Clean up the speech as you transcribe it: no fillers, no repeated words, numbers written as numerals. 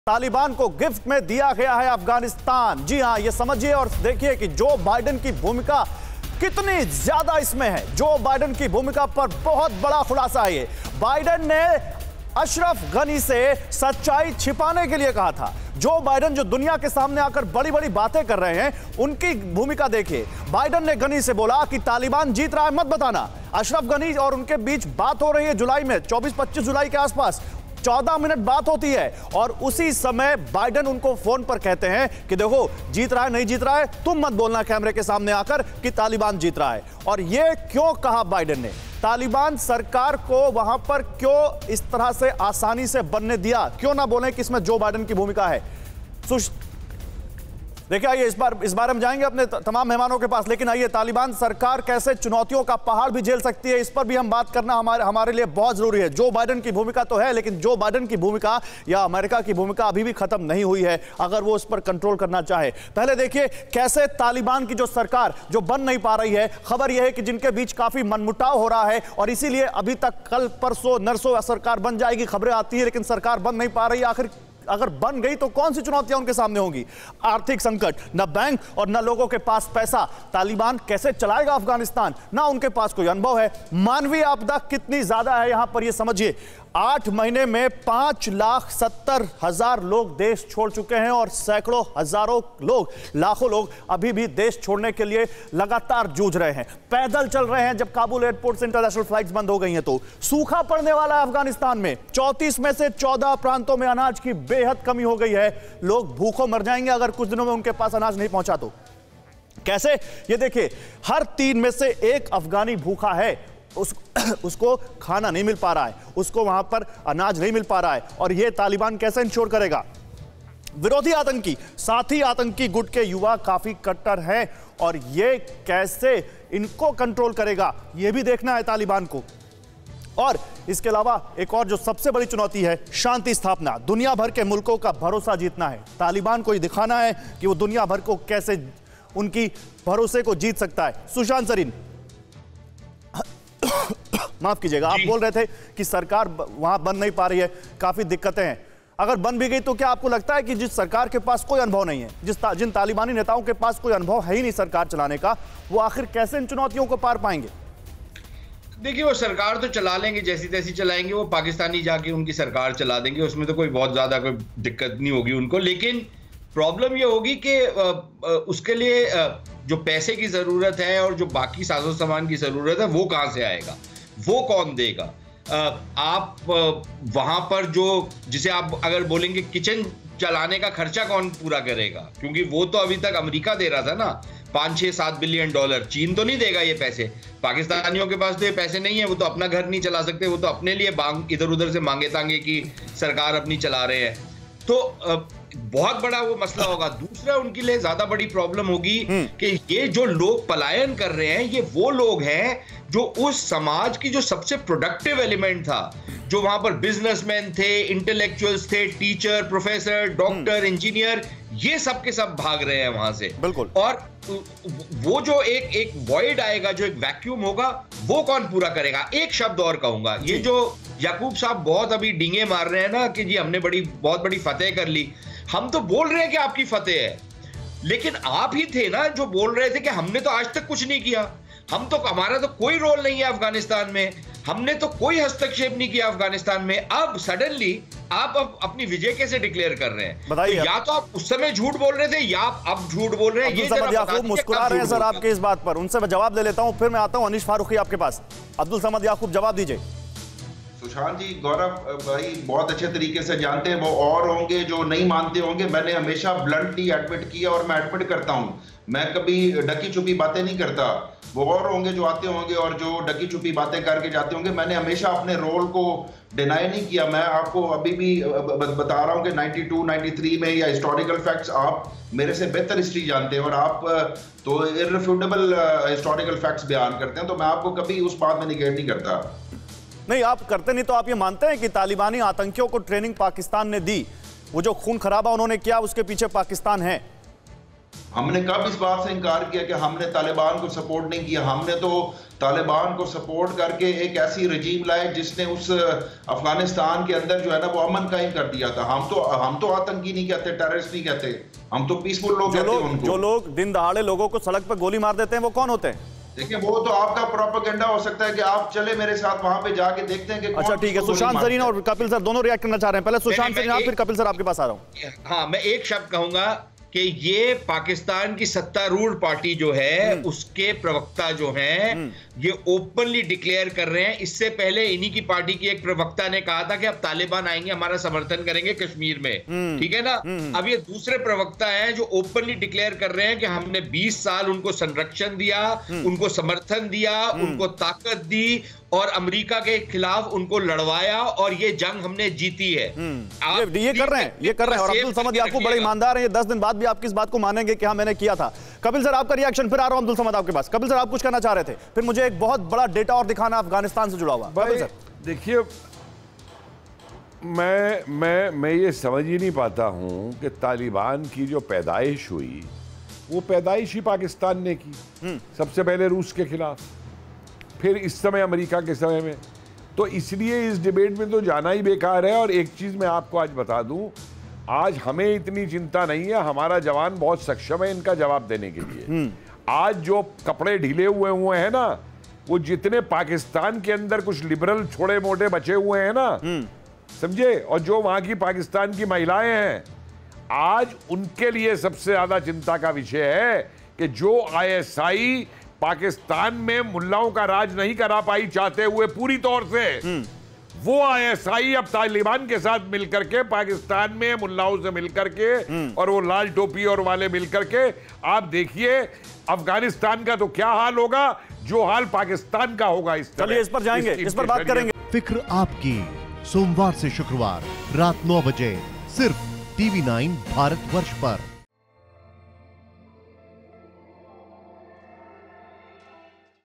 तालिबान को गिफ्ट में दिया गया है अफगानिस्तान। जी हां, ये समझिए और देखिए कि जो बाइडेन की भूमिका कितनी ज्यादा इसमें है। जो बाइडेन की भूमिका पर बहुत बड़ा खुलासा है। ये बाइडेन ने अशरफ गनी से सच्चाई छिपाने के लिए कहा था। जो बाइडेन जो दुनिया के सामने आकर बड़ी बड़ी बातें कर रहे हैं, उनकी भूमिका देखिए। बाइडेन ने गनी से बोला कि तालिबान जीत रहा है, मत बताना। अशरफ गनी और उनके बीच बात हो रही है जुलाई में, 24-25 जुलाई के आसपास 14 मिनट बात होती है और उसी समय बाइडेन उनको फोन पर कहते हैं कि देखो जीत रहा है नहीं जीत रहा है, तुम मत बोलना कैमरे के सामने आकर कि तालिबान जीत रहा है। और यह क्यों कहा बाइडेन ने? तालिबान सरकार को वहां पर क्यों इस तरह से आसानी से बनने दिया? क्यों ना बोले कि इसमें जो बाइडेन की भूमिका है। देखिए आइए इस बारे में जाएंगे अपने तमाम मेहमानों के पास, लेकिन आइए तालिबान सरकार कैसे चुनौतियों का पहाड़ भी झेल सकती है, इस पर भी हम बात करना हमारे लिए बहुत जरूरी है। जो बाइडेन की भूमिका तो है, लेकिन जो बाइडेन की भूमिका या अमेरिका की भूमिका अभी भी खत्म नहीं हुई है, अगर वो इस पर कंट्रोल करना चाहे। पहले देखिए कैसे तालिबान की जो सरकार जो बन नहीं पा रही है। खबर यह है कि जिनके बीच काफी मनमुटाव हो रहा है और इसीलिए अभी तक कल परसों नरसों सरकार बन जाएगी खबरें आती है, लेकिन सरकार बन नहीं पा रही है। आखिर अगर बन गई तो कौन सी चुनौतियां उनके सामने होंगी? आर्थिक संकट, न बैंक और न लोगों के पास पैसा। तालिबान कैसे चलाएगा अफगानिस्तान? ना उनके पास कोई अनुभव है। मानवीय आपदा कितनी ज्यादा है यहां पर, यह समझिए। 8 महीने में 5,70,000 लोग देश छोड़ चुके हैं और सैकड़ों हजारों लोग, लाखों लोग अभी भी देश छोड़ने के लिए लगातार जूझ रहे हैं, पैदल चल रहे हैं। जब काबुल एयरपोर्ट से इंटरनेशनल फ्लाइट्स बंद हो गई हैं तो सूखा पड़ने वाला है अफगानिस्तान में। 34 में से 14 प्रांतों में अनाज की बेहद कमी हो गई है। लोग भूखों मर जाएंगे अगर कुछ दिनों में उनके पास अनाज नहीं पहुंचा तो। कैसे? ये देखिए, हर 3 में से 1 अफगानी भूखा है। उसको खाना नहीं मिल पा रहा है, उसको वहां पर अनाज नहीं मिल पा रहा है। और यह तालिबान कैसे इंश्योर करेगा? विरोधी आतंकी, साथी आतंकी गुट के युवा काफी कट्टर हैं और यह कैसे इनको कंट्रोल करेगा, यह भी देखना है तालिबान को। और इसके अलावा एक और जो सबसे बड़ी चुनौती है, शांति स्थापना। दुनिया भर के मुल्कों का भरोसा जीतना है। तालिबान को ये दिखाना है कि वो दुनिया भर को कैसे उनकी भरोसे को जीत सकता है। सुशांत सरीन, माफ कीजिएगा, आप बोल रहे थे कि सरकार वहां बन नहीं पा रही है, काफी दिक्कतें हैं। अगर बन भी गई तो क्या आपको लगता है कि जिस सरकार के पास कोई अनुभव नहीं है, जिन तालिबानी नेताओं के पास कोई अनुभव है ही नहीं सरकार चलाने का, वो आखिर कैसे इन चुनौतियों को पार पाएंगे? देखिए, वो सरकार तो चला लेंगे, जैसी तैसी चलाएंगे। वो पाकिस्तानी जाके उनकी सरकार चला देंगे, उसमें तो कोई बहुत ज्यादा कोई दिक्कत नहीं होगी उनको। लेकिन प्रॉब्लम ये होगी कि उसके लिए जो पैसे की जरूरत है और जो बाकी साजो सामान की जरूरत है, वो कहां से आएगा, वो कौन देगा? आप वहां पर जिसे आप अगर बोलेंगे किचन चलाने का खर्चा कौन पूरा करेगा? क्योंकि वो तो अभी तक अमेरिका दे रहा था ना, 5-6-7 बिलियन डॉलर। चीन तो नहीं देगा ये पैसे। पाकिस्तानियों के पास तो ये पैसे नहीं है, वो तो अपना घर नहीं चला सकते, वो तो अपने लिए इधर उधर से मांगे तांगे की सरकार अपनी चला रहे हैं। तो बहुत बड़ा वो मसला होगा। दूसरा, उनके लिए ज्यादा बड़ी प्रॉब्लम होगी कि ये जो लोग पलायन कर रहे हैं, ये वो लोग हैं जो उस समाज की जो सबसे प्रोडक्टिव एलिमेंट था, जो वहां पर बिजनेसमैन थे, इंटेलेक्चुअल्स थे, टीचर, प्रोफेसर, डॉक्टर, इंजीनियर, ये सब के सब भाग रहे हैं वहां से। बिल्कुल। और वो जो एक वॉइड आएगा, जो एक वैक्यूम होगा, वो कौन पूरा करेगा? एक शब्द और कहूंगा, ये जो याकूब साहब बहुत अभी डींगे मार रहे हैं ना कि जी हमने बहुत बड़ी फतेह कर ली। हम तो बोल रहे हैं कि आपकी फतेह है, लेकिन आप ही थे ना जो बोल रहे थे कि हमने तो आज तक कुछ नहीं किया, हमारा तो कोई रोल नहीं है अफगानिस्तान में, हमने तो कोई हस्तक्षेप नहीं किया अफगानिस्तान में। अब सडनली आप अपनी विजय कैसे डिक्लेयर कर रहे हैं? बताइए। तो या तो आप उस समय झूठ बोल रहे थे या आप अब झूठ बोल रहे हैं। ये याकूब मुस्कुरा रहे हैं सर आपके इस बात पर, उनसे मैं जवाब ले लेता हूं, फिर मैं आता हूं अनीश फारूकी आपके पास। अब्दुल समद याकूब, जवाब दीजिए। सुशांत जी, गौरव भाई बहुत अच्छे तरीके से जानते हैं, वो और होंगे जो नहीं मानते होंगे। मैंने हमेशा ब्लंटली एडमिट किया और मैं एडमिट करता हूं, मैं कभी ढकी छुपी बातें नहीं करता। वो और होंगे जो आते होंगे और जो ढकी छुपी बातें करके जाते होंगे। मैंने हमेशा अपने रोल को डिनाई नहीं किया। मैं आपको अभी भी बता रहा हूं कि 92, 93 में या हिस्टोरिकल फैक्ट्स, आप मेरे से बेहतर हिस्ट्री जानते हैं और आप तो इररिफ्यूटेबल हिस्टोरिकल फैक्ट्स बयान करते हैं, तो मैं आपको कभी उस बात में निगेट नहीं करता। नहीं, आप करते नहीं तो आप ये मानते हैं कि तालिबानी आतंकियों को ट्रेनिंग पाकिस्तान ने दी, वो जो खून खराबा उन्होंने किया उसके पीछे पाकिस्तान है? हमने कब इस बात से इनकार किया कि हमने तालिबान को सपोर्ट नहीं किया? हमने तो तालिबान को सपोर्ट करके एक ऐसी रजीम लाए जिसने उस अफगानिस्तान के अंदर जो है ना वो अमन कायम कर दिया था। हम तो आतंकी नहीं कहते, टेररिस्ट नहीं कहते, हम तो पीसफुल लोग कहते हैं उनको। जो लोग दिन दहाड़े लोगों को सड़क पर गोली मार देते हैं वो कौन होते हैं? देखिए वो तो आपका प्रोपेगेंडा हो सकता है कि आप चले मेरे साथ वहां पे जाके देखते हैं कि अच्छा ठीक है, सुशांत सरीन और कपिल सर दोनों रिएक्ट करना चाह रहे हैं। पहले सुशांत सरीन, फिर कपिल सर आपके पास आ रहा हूं। हाँ, मैं एक शब्द कहूंगा कि ये पाकिस्तान की सत्तारूढ़ पार्टी जो है उसके प्रवक्ता जो हैं ये ओपनली डिक्लेयर कर रहे हैं। इससे पहले इन्हीं की पार्टी की एक प्रवक्ता ने कहा था कि अब तालिबान आएंगे हमारा समर्थन करेंगे कश्मीर में, ठीक है ना। अब ये दूसरे प्रवक्ता हैं जो ओपनली डिक्लेयर कर रहे हैं कि हमने 20 साल उनको संरक्षण दिया, उनको समर्थन दिया, उनको ताकत दी और अमेरिका के खिलाफ उनको लड़वाया और ये जंग हमने जीती है। ये कर रहे हैं और अब्दुल समद याकूब बड़े ईमानदार हैं, ये 10 दिन बाद भी आपकी इस बात को मानेंगे कि हाँ मैंने किया था। कपिल सर आपका रिएक्शन, फिर आ रहा हूं अब्दुल समद आपके पास। कपिल सर आप कुछ कहना चाह रहे थे, फिर मुझे एक बहुत बड़ा डेटा और दिखाना अफगानिस्तान से जुड़ा हुआ। कपिल सर देखिए, मैं ये समझ ही नहीं पाता हूं कि तालिबान की जो पैदाइश हुई वो पैदाइश ही पाकिस्तान ने की, सबसे पहले रूस के खिलाफ, फिर इस समय अमेरिका के समय में। तो इसलिए इस डिबेट में तो जाना ही बेकार है। और एक चीज मैं आपको आज बता दूं, आज हमें इतनी चिंता नहीं है, हमारा जवान बहुत सक्षम है इनका जवाब देने के लिए। आज जो कपड़े ढीले हुए हैं ना, वो जितने पाकिस्तान के अंदर कुछ लिबरल छोटे मोटे बचे हुए हैं ना, समझे, और जो वहां की पाकिस्तान की महिलाएं हैं, आज उनके लिए सबसे ज्यादा चिंता का विषय है कि जो ISI पाकिस्तान में मुल्लाओं का राज नहीं करा पाई चाहते हुए पूरी तौर से, वो ISI अब तालिबान के साथ मिलकर के पाकिस्तान में मुल्लाओं से मिलकर के और वो लाल टोपी और वाले मिलकर के, आप देखिए अफगानिस्तान का तो क्या हाल होगा जो हाल पाकिस्तान का होगा। चलिए इस पर जाएंगे, इस पर बात करेंगे। फिक्र आपकी, सोमवार से शुक्रवार रात 9 बजे सिर्फ TV9 भारतवर्ष पर।